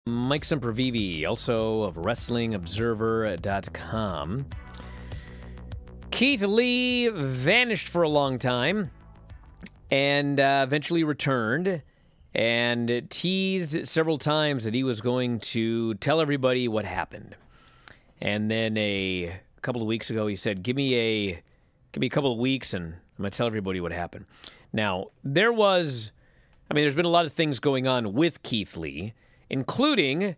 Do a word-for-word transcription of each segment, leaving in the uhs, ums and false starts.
Mike Sempervive, also of Wrestling Observer dot com. Keith Lee vanished for a long time and uh, eventually returned and teased several times that he was going to tell everybody what happened. And then a couple of weeks ago, he said, give me a, give me a couple of weeks and I'm going to tell everybody what happened. Now, there was, I mean, there's been a lot of things going on with Keith Lee, including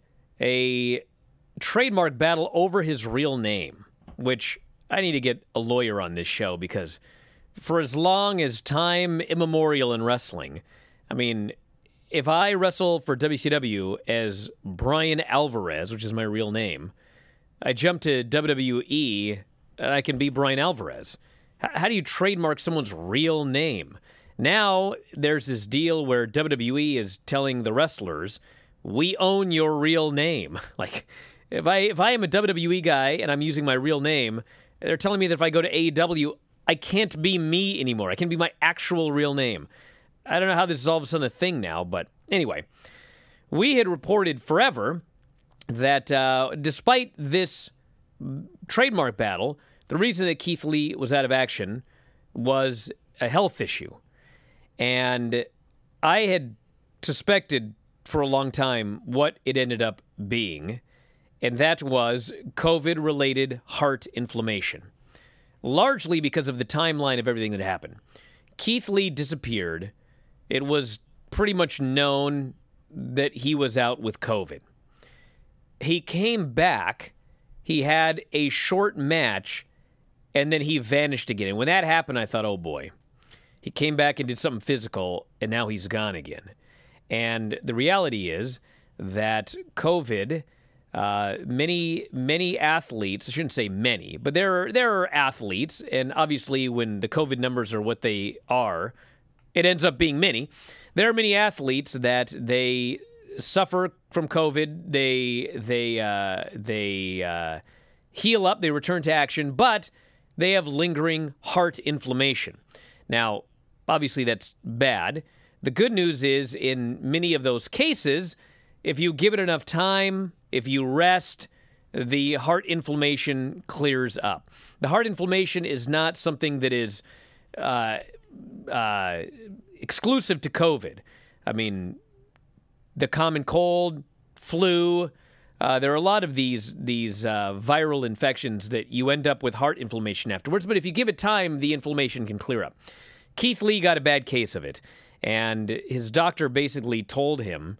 a trademark battle over his real name, which I need to get a lawyer on this show because for as long as time immemorial in wrestling, I mean, if I wrestle for W C W as Bryan Alvarez, which is my real name, I jump to W W E and I can be Bryan Alvarez. H- how do you trademark someone's real name? Now there's this deal where W W E is telling the wrestlers, we own your real name. Like, if I if I am a W W E guy and I'm using my real name, they're telling me that if I go to A E W, I can't be me anymore. I can be my actual real name. I don't know how this is all of a sudden a thing now, but anyway. We had reported forever that uh, despite this trademark battle, the reason that Keith Lee was out of action was a health issue. And I had suspected for a long time what it ended up being, and that was COVID-related heart inflammation, largely because of the timeline of everything that happened. Keith Lee disappeared. It was pretty much known that he was out with COVID. He came back. He had a short match, and then he vanished again. And when that happened, I thought, oh boy. He came back and did something physical, and now he's gone again. And the reality is that COVID, uh, many, many athletes, I shouldn't say many, but there are, there are athletes, and obviously when the COVID numbers are what they are, it ends up being many. There are many athletes that they suffer from COVID, they, they, uh, they uh, heal up, they return to action, but they have lingering heart inflammation. Now, obviously that's bad. The good news is, in many of those cases, if you give it enough time, if you rest, the heart inflammation clears up. The heart inflammation is not something that is uh, uh, exclusive to COVID. I mean, the common cold, flu, uh, there are a lot of these, these uh, viral infections that you end up with heart inflammation afterwards, but if you give it time, the inflammation can clear up. Keith Lee got a bad case of it. And his doctor basically told him,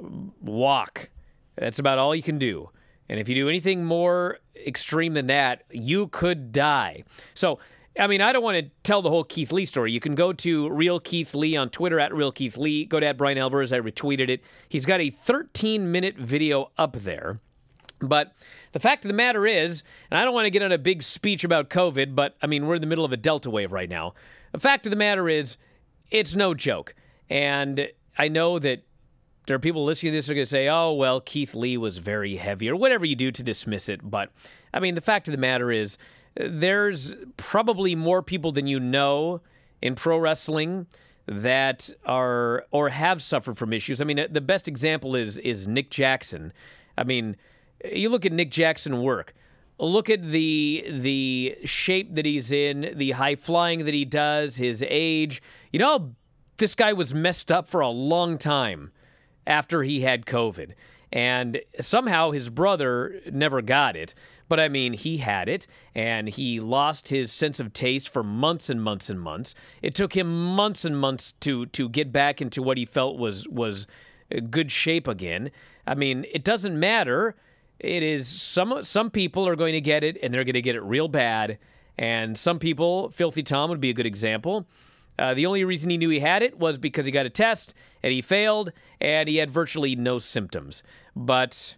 walk. That's about all you can do. And if you do anything more extreme than that, you could die. So, I mean, I don't want to tell the whole Keith Lee story. You can go to Real Keith Lee on Twitter, at Real Keith Lee. Go to at Bryan Alvarez. I retweeted it. He's got a thirteen minute video up there. But the fact of the matter is, and I don't want to get on a big speech about COVID, but, I mean, we're in the middle of a Delta wave right now. The fact of the matter is, it's no joke. And I know that there are people listening to this who are going to say, oh, well, Keith Lee was very heavy, or whatever you do to dismiss it. But, I mean, the fact of the matter is, there's probably more people than you know in pro wrestling that are, or have suffered from issues. I mean, the best example is, is Nick Jackson. I mean, you look at Nick Jackson work. Look at the the shape that he's in, the high flying that he does, his age. You know, this guy was messed up for a long time after he had COVID. And somehow his brother never got it. But, I mean, he had it, and he lost his sense of taste for months and months and months. It took him months and months to to get back into what he felt was, was good shape again. I mean, it doesn't matter. It is some some people are going to get it, and they're going to get it real bad. And some people, Filthy Tom would be a good example. Uh, the only reason he knew he had it was because he got a test, and he failed, and he had virtually no symptoms. But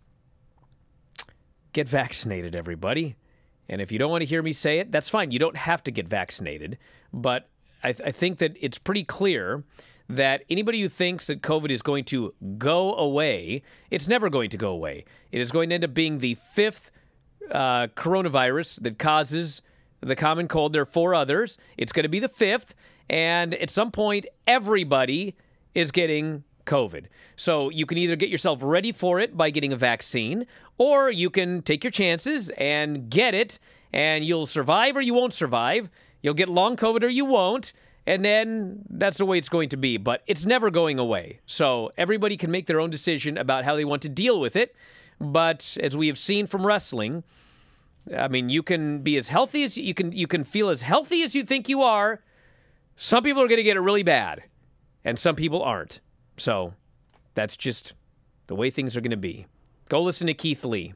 get vaccinated, everybody. And if you don't want to hear me say it, that's fine. You don't have to get vaccinated. But I, th I think that it's pretty clear that anybody who thinks that COVID is going to go away, it's never going to go away. It is going to end up being the fifth uh, coronavirus that causes the common cold. There are four others. It's going to be the fifth, and at some point, everybody is getting COVID. So you can either get yourself ready for it by getting a vaccine, or you can take your chances and get it, and you'll survive or you won't survive. You'll get long COVID or you won't, and then that's the way it's going to be. But it's never going away. So everybody can make their own decision about how they want to deal with it. But as we have seen from wrestling, I mean, you can be as healthy as you can, you can feel as healthy as you think you are. Some people are going to get it really bad, and some people aren't. So that's just the way things are going to be. Go listen to Keith Lee.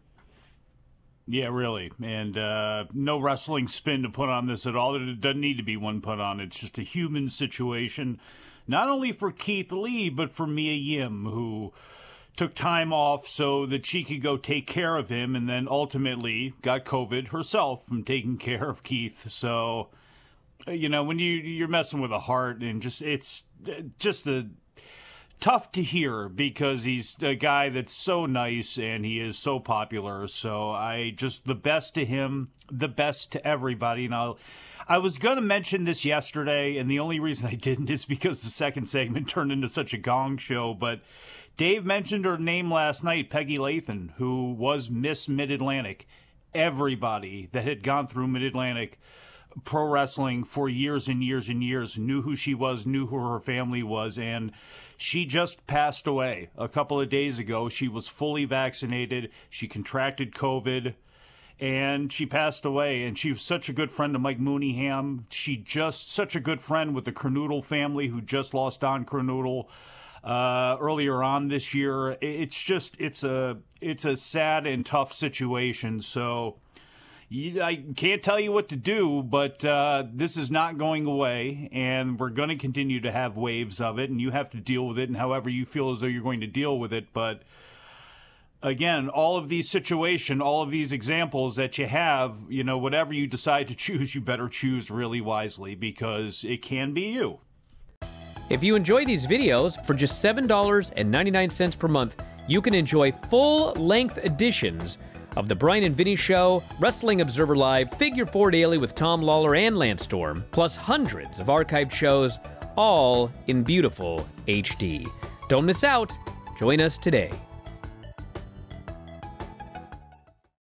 Yeah, really. And uh, no wrestling spin to put on this at all. There doesn't need to be one put on. It's just a human situation, not only for Keith Lee, but for Mia Yim, who took time off so that she could go take care of him, and then ultimately got COVID herself from taking care of Keith. So, you know, when you, you're messing with a heart, and just it's just a... tough to hear, because he's a guy that's so nice and he is so popular. So I just, the best to him, the best to everybody. And I'll, I was going to mention this yesterday, and the only reason I didn't is because the second segment turned into such a gong show. But Dave mentioned her name last night, Peggy Lathan, who was Miss Mid-Atlantic. Everybody that had gone through Mid-Atlantic pro wrestling for years and years and years knew who she was, knew who her family was, and she just passed away a couple of days ago. She was fully vaccinated. She contracted COVID, and she passed away. And she was such a good friend to Mike Mooneyham. She just such a good friend with the Kernoodle family, who just lost Don Kernoodle uh, earlier on this year. It's just it's a it's a sad and tough situation. So I can't tell you what to do, but uh, this is not going away, and we're going to continue to have waves of it, and you have to deal with it, and however you feel as though you're going to deal with it. But again, all of these situations, all of these examples that you have, you know, whatever you decide to choose, you better choose really wisely, because it can be you. If you enjoy these videos, for just seven dollars and ninety-nine cents per month, you can enjoy full-length editions of The Bryan and Vinny Show, Wrestling Observer Live, Figure Four Daily with Tom Lawler and Lance Storm, plus hundreds of archived shows, all in beautiful H D. Don't miss out. Join us today.